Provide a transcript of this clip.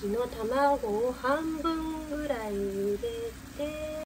きの卵を半分ぐらい入れて